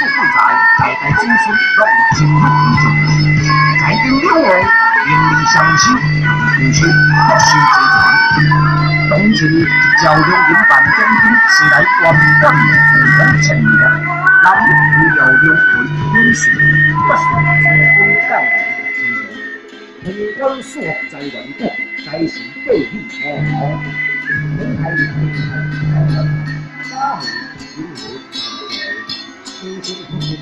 废材，代代子孙拢有真福为重。在定两岸，邻里相守，同修福寿齐全。当前一朝中营办中心，是来圆满互相承诺，南无有两位永顺，北顺成功教育成功所在缘故，在是对比无同。天台家户因何夫妻夫妻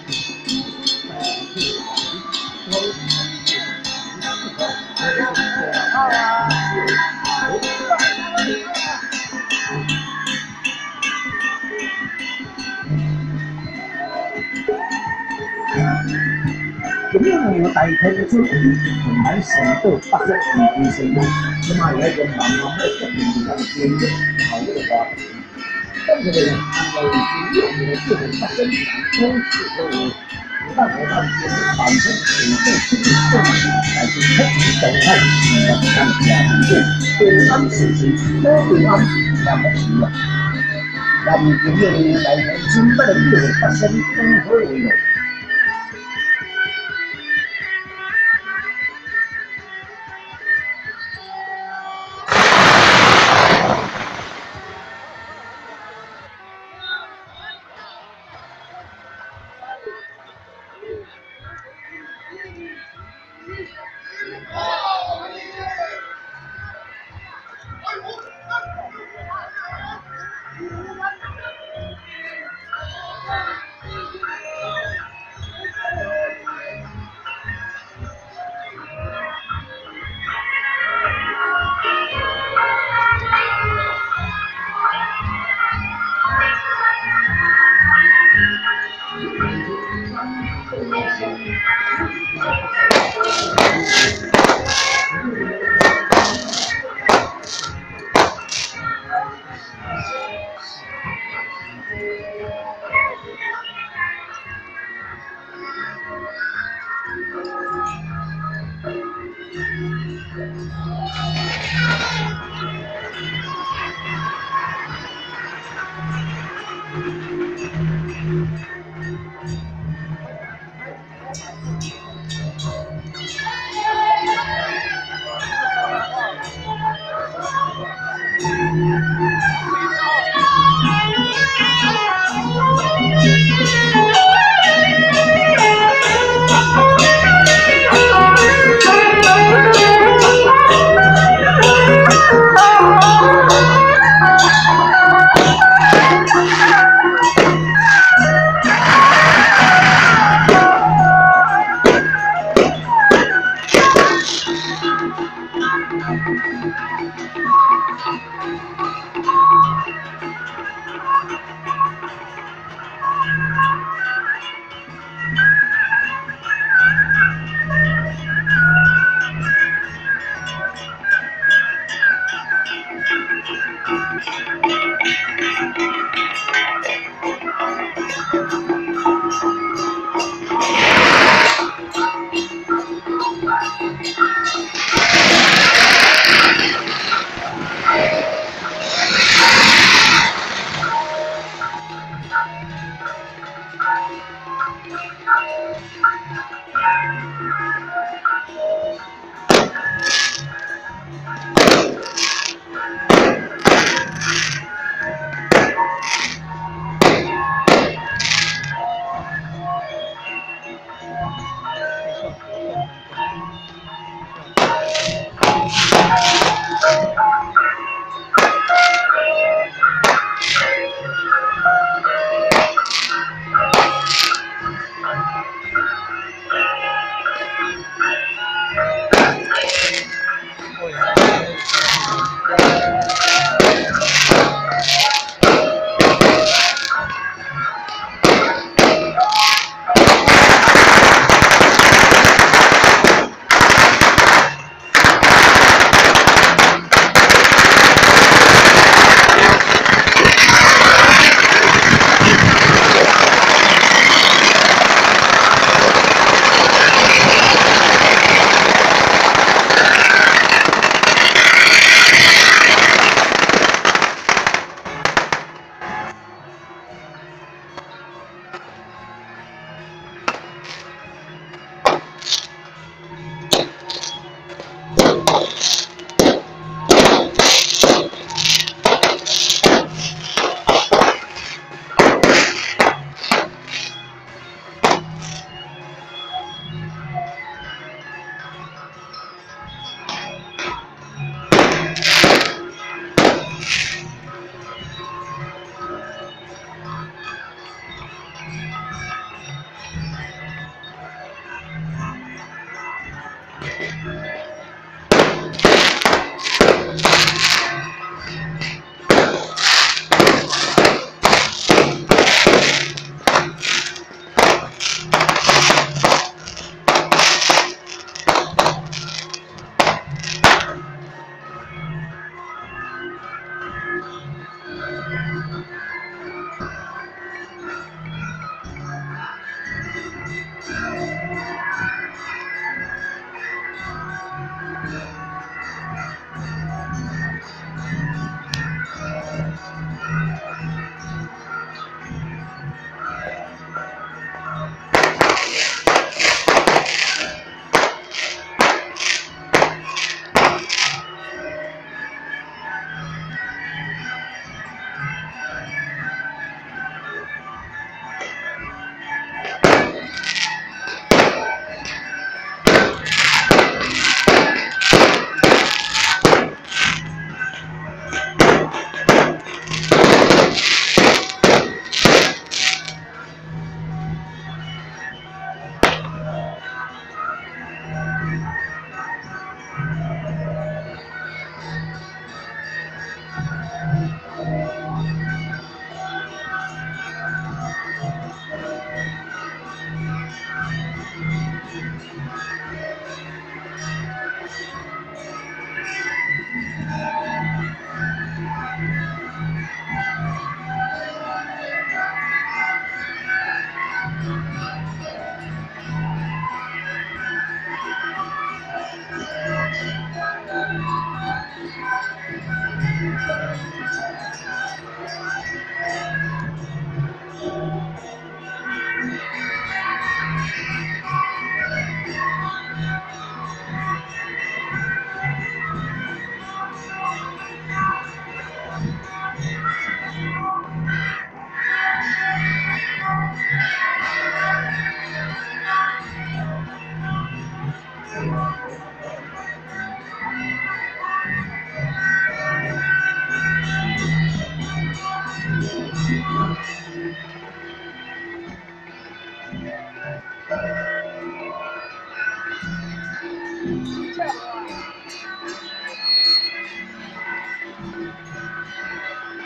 有没有代替出很难想到发生一件事，起码有一个慢慢的决定上建议，好这个话，但是呢，按照已经有的这种发生难通之后，但我们就是反正水对这个东西来去克服动态习惯看家庭对安事情多平安那么需要，但有没有代替真的有发生更好为了？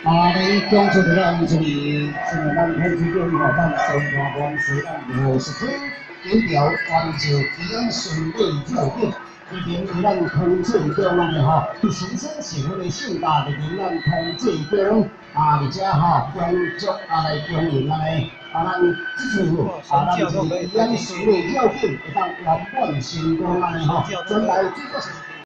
你讲出的咱这里，是咱天主教吼，咱中华元素，咱50岁9条完成平安顺利照顾。一定为咱同最中安的吼，新生幸福的性格，就跟咱同最中而且吼将足来供应咱的咱这次咱这个平安顺利照顾，会当圆满成功安尼吼，将来这个。